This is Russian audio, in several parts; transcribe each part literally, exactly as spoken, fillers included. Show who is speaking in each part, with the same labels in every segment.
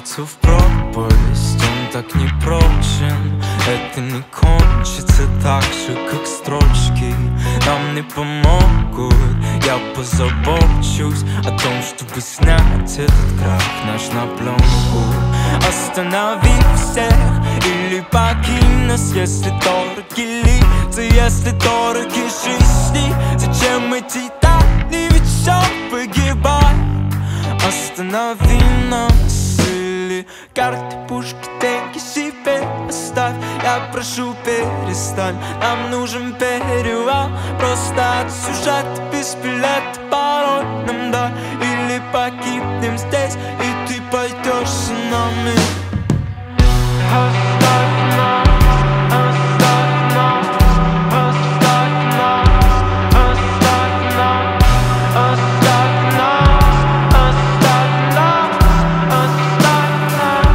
Speaker 1: скатиться в пропасть. Он так не прочен, это не кончится так же, как строчки. Нам не помогут, я позабочусь о том, чтобы снять этот крах наш на пленку. Останови всех или покинь нас, если дороги лица, если дороги жизни. Зачем эти тайны, ведь все погибает. Останови нас или карты, пушки, деньги себе оставь. Я прошу, перестань, нам нужен перевал. Просто от сюжета без билета пароль нам дай. Или погибнем здесь, и ты пойдешь с нами. Оставь нас, оставь нас, оставь нас, оставь нас, оставь нас, оставь нас, оставь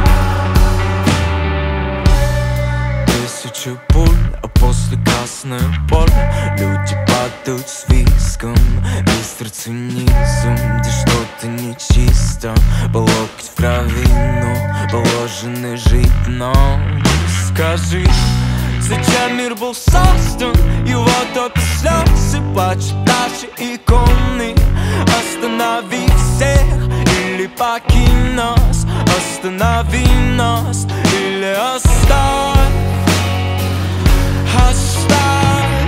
Speaker 1: нас. Тысячи пуль, а после красное поле люди падают с виском. Мистер цинизм, где что-то нечисто. По локоть в крови, но положено жить нам. Скажи, зачем мир был создан? Его топят слезы, плачут наши иконы. Останови всех или покинь нас. Останови нас или оставь. Оставь.